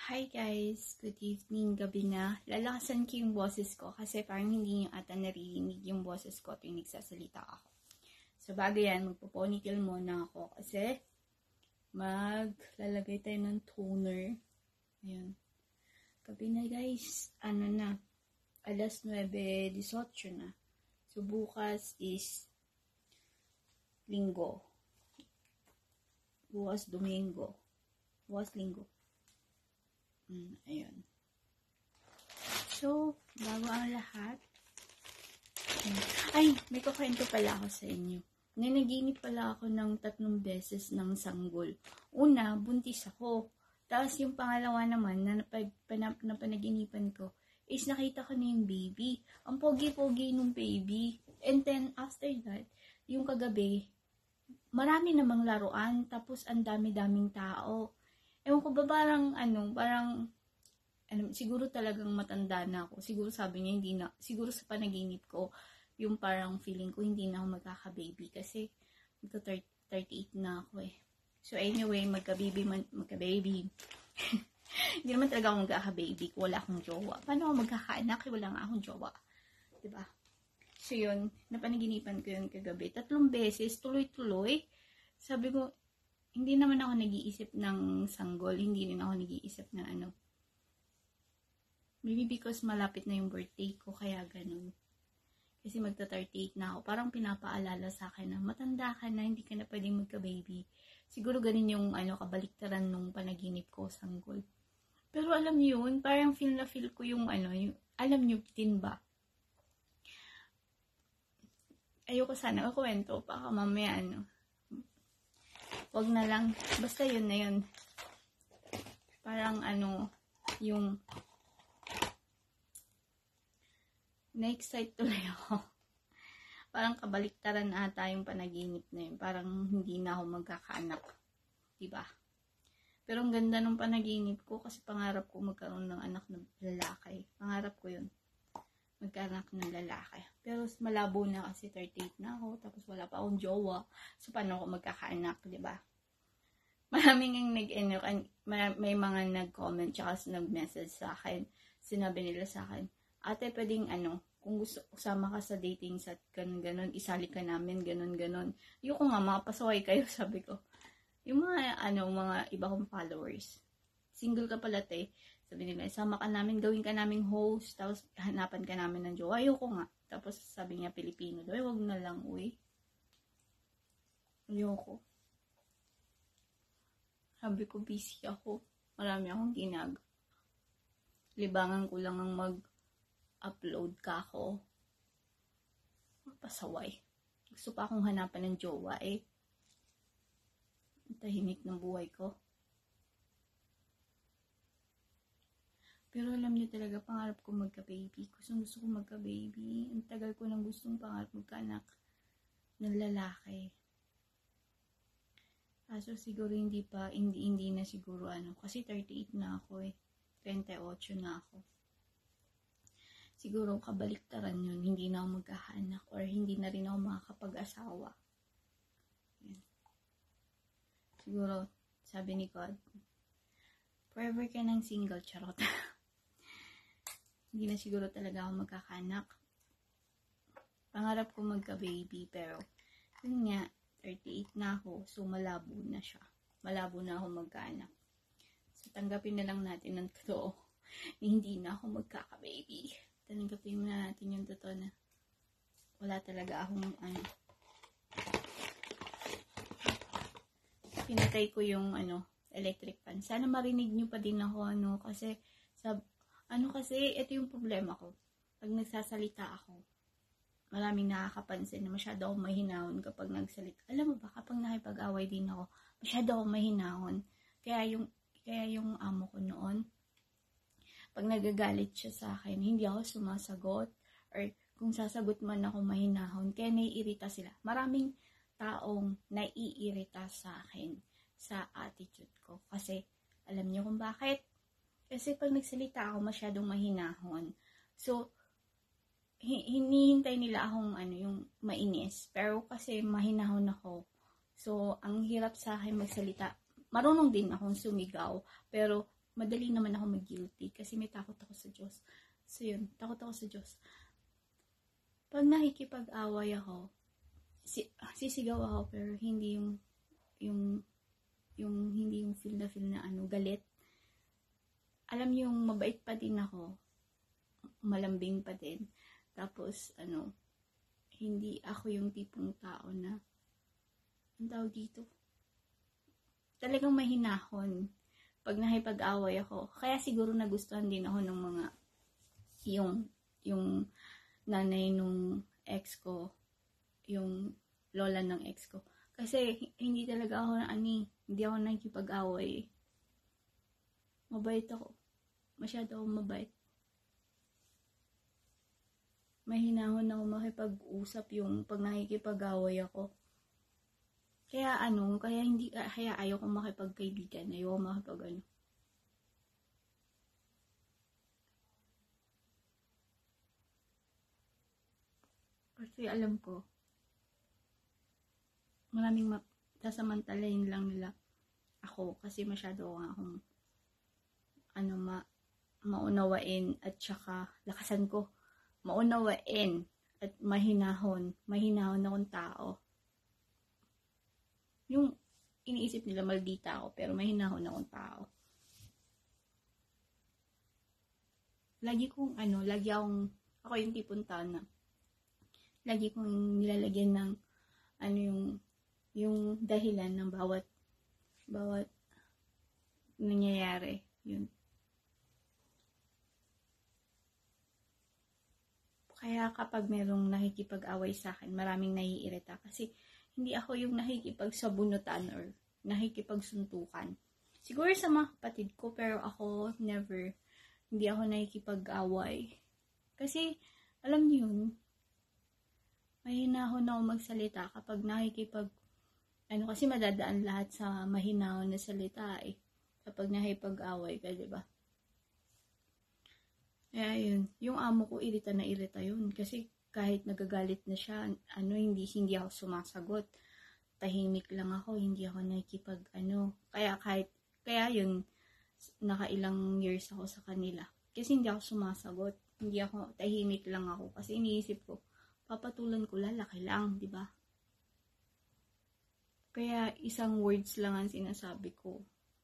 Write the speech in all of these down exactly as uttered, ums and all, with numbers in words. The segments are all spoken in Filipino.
Hi guys! Good evening, gabi na. Lalakasan ko yung boses ko kasi parang hindi nyo ata naririnig yung boses ko tuwing nagsasalita ako. So bago yan, magpo-ponytail muna ako kasi maglalagay tayo ng toner. Ayan. Gabi na guys. Ano na? alas nuwebe dieciocho na. So bukas is linggo. Bukas domingo. Bukas linggo. Mm, ayun. So, bago ang lahat. Ay, may kukwento pala ako sa inyo. Nanaginip pala ako ng tatlong beses ng sanggol. Una, buntis ako. Tapos yung pangalawa naman na, napag, panap, na panaginipan ko is nakita ko na yung baby. Ang pogi-pogi nung baby. And then, after that, yung kagabi, marami namang laruan. Tapos, ang dami-daming tao. Ewan ko ba parang, ano, parang, ano, siguro talagang matanda na ako. Siguro sabi niya, hindi na, siguro sa panaginip ko, yung parang feeling ko, hindi na ako magkaka-baby. Kasi, magka thirty-eight na ako eh. So, anyway, magka-baby, magka-baby. Hindi naman talaga ako magkaka-baby kung wala akong jowa. Paano ako magkaka-anak? Wala nga akong jowa. Diba? So, yun, napanaginipan ko yun kagabi. Tatlong beses, tuloy-tuloy. Sabi ko, hindi naman ako nag-iisip ng sanggol. Hindi rin ako nag-iisip ng ano. Maybe because malapit na yung birthday ko, kaya ganun. Kasi magta thirty-eight na ako. Parang pinapaalala sa akin na matanda ka na, hindi ka na pwedeng magka-baby. Siguro ganun yung ano, kabaliktaran nung panaginip ko, sanggol. Pero alam niyo yun, parang feel na feel ko yung ano, yung, alam niyo din ba? Ayoko sana makwento, baka mamaya ano. Wag na lang. Basta yun na yun. Parang ano, yung na-excite tuloy ako. Parang kabaliktaran ata yung panaginip na yun. Parang hindi na ako magkakaanak. Diba? Pero ang ganda ng panaginip ko kasi pangarap ko magkaroon ng anak na lalaki. Pangarap ko yun. Magkaanak ng lalaki. Pero malabo na kasi thirty-eight na ako. Tapos wala pa akong jowa. So paano ako magkakaanak, diba? Maraming ang nag, ano, may mga nag-comment tsaka nag-message sa akin. Sinabi nila sa akin, ate, pwedeng ano, kung gusto, usama ka sa dating sa ganun-ganon, isali ka namin, ganun-ganon. Yung ko nga, makapasaway kayo, sabi ko. Yung mga, ano, mga iba kong followers. Single ka pala, te. Sabi nila, isama ka namin, gawin ka naming host, tapos hanapan ka namin ng jowa. Ayoko nga. Tapos sabi niya, Pilipino. Doy, wag na lang, uy. Ayoko. Sabi ko, busy ako. Marami akong ginag. Libangan ko lang ang mag-upload ka ako. Magpasaway. Gusto pa akong hanapan ng jowa eh. Tahimik ng buhay ko. Pero alam niyo talaga, pangarap ko magka-baby. Gusto gusto ko magka-baby. Ang tagal ko nang gustong pangarap magka-anak ng lalaki. Kaso siguro hindi pa, hindi, hindi na siguro ano. Kasi thirty-eight na ako eh. twenty-eight na ako. Siguro kabaliktaran yun. Hindi na ako magkaanak or hindi na rin ako makakapag-asawa. Yan. Siguro, sabi ni God, forever ka ng single, charot. Hindi na siguro talaga ako magkakaanak. Pangarap ko magka-baby, pero yun nga, thirty-eight na ako, so malabo na siya. Malabo na ako magkaanak. So, tanggapin na lang natin ng totoo. Hindi na ako magkaka-baby. Tanggapin na natin yung totoo na wala talaga akong ano. Pinatay ko yung ano, electric fan. Sana marinig nyo pa din ako ano, kasi sab ano kasi, ito yung problema ko. Pag nagsasalita ako, maraming nakakapansin na masyado akong mahinahon kapag nagsalita. Alam mo ba, kapag nakipag-away din ako, masyado akong mahinahon. Kaya yung, kaya yung amo ko noon, pag nagagalit siya sa akin, hindi ako sumasagot. Or kung sasagot man ako mahinahon, kaya naiirita sila. Maraming taong naiirita sa akin sa attitude ko. Kasi, alam niyo kung bakit? Kasi pag nagsalita ako, masyadong mahinahon. So, hinihintay nila akong ano, yung mainis. Pero kasi mahinahon ako. So, ang hirap sa akin magsalita. Marunong din akong sumigaw. Pero, madali naman ako mag-guilty kasi may takot ako sa Diyos. So yun, takot ako sa Diyos. Pag nakikipag-away ako, si, sisigaw ako pero hindi yung yung yung hindi yung feel na feel na ano, galit. Alam niyo yung mabait pa din ako, malambing pa din. Tapos ano, hindi ako yung tipong tao na ang tawag dito, talagang mahinahon pag nakipag-away ako. Kaya siguro nagustuhan din ako ng mga yung yung nanay nung ex ko, yung lola ng ex ko. Kasi hindi talaga ako ani, hindi ako nakikipag-away. Mabait ako. Masyado akong mabait. Mahinahon ako makipag-usap yung pag nakikipag-away ako. Kaya ano, kaya hindi, kaya ayaw kong makipagkaibigan. Ayaw kong makipag ano. Kasi alam ko, maraming ma- sasamantalayin lang nila ako kasi masyado akong ano, ma maunawain at saka lakasan ko. Maunawain at mahinahon. Mahinahon akong tao. Yung iniisip nila maldita ako pero mahinahon akong tao. Lagi kong ano, lagi akong, ako yung tipong tao na lagi kong nilalagyan ng ano yung yung dahilan ng bawat bawat nangyayari. Yun. Kaya kapag merong nakikipag-away sa akin, maraming naiirita kasi hindi ako yung nakikipagsabunutan or nakikipagsuntukan. Siguro sa mga kapatid ko, pero ako never, hindi ako nakikipag-away. Kasi, alam niyo yun, mahinahon ako magsalita kapag nakikipag, ano kasi madadaan lahat sa mahinahon na salita eh. Kapag nakikipag-away ka, diba? Kaya yun, yung amo ko irita na irita yun. Kasi kahit nagagalit na siya, ano, hindi, hindi ako sumasagot. Tahimik lang ako, hindi ako nakikipag, ano. Kaya kahit, kaya yun, nakailang years ako sa kanila. Kasi hindi ako sumasagot. Hindi ako, tahimik lang ako. Kasi iniisip ko, papatulan ko lalaki lang, di ba? Kaya isang words lang ang sinasabi ko.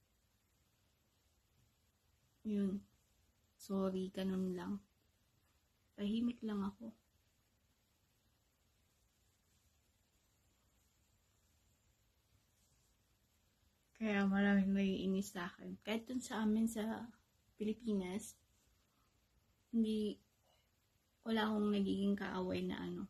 Yun. Sorry, ganun lang. Tahimik lang ako. Kaya maraming naiinis sa akin. Kahit dun sa amin sa Pilipinas, hindi, wala akong nagiging kaaway na ano.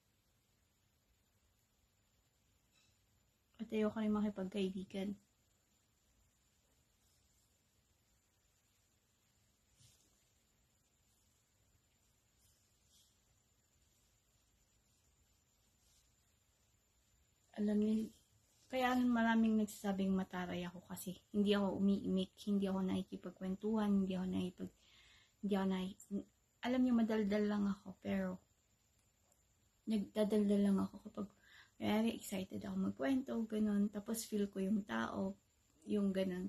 At ayoko rin makipagkaibigan. Alam niyo, kaya maraming nagsasabing mataray ako kasi hindi ako umiimik, hindi ako nakikipagkwentuhan, hindi ako nakikipag, hindi ako nakik, alam niyo, madaldal lang ako, pero nagdadaldal lang ako kapag kaya excited ako magkwento, ganun, tapos feel ko yung tao, yung ganun.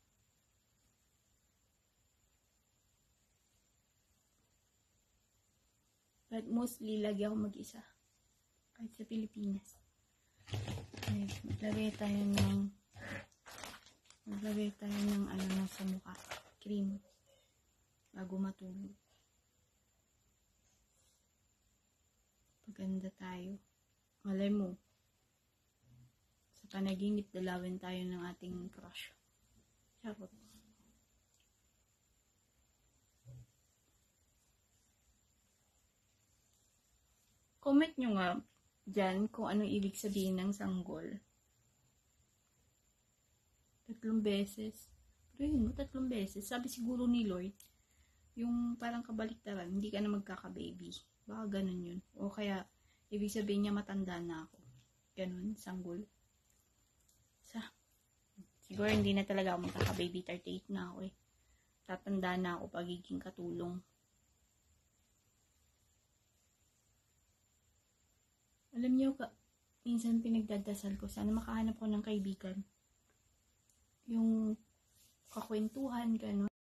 But mostly, lagi ako mag-isa. Kahit sa Pilipinas. Okay, maglagay tayo ng maglagay tayo ng ano na sa mukha. Cream. Bago matulog. Paganda tayo. Malay mo. Sa panaginip, dalawin tayo ng ating crush. Charot. Comment nyo nga dyan kung anong ibig sabihin ng sanggol. Tatlong beses. Pero yun mo, tatlong beses. Sabi siguro ni Lord, yung parang kabaliktaran, hindi ka na magkaka-baby. Baka ganun yun. O kaya, ibig sabihin niya matanda na ako. Ganun, sanggol. Sa, siguro hindi na talaga ako magkaka-baby. thirty-eight na ako eh. Tatanda na ako pagiging katulong. Alam niyo, ka, minsan pinagdadasal ko, sana makahanap ko ng kaibigan. Yung kakwentuhan, gano'n.